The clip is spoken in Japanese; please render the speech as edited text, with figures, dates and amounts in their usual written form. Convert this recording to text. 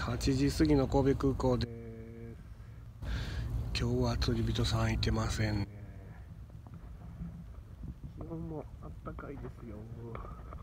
8時過ぎの神戸空港です。今日は釣り人さんいてませんね。気温もあったかいですよ。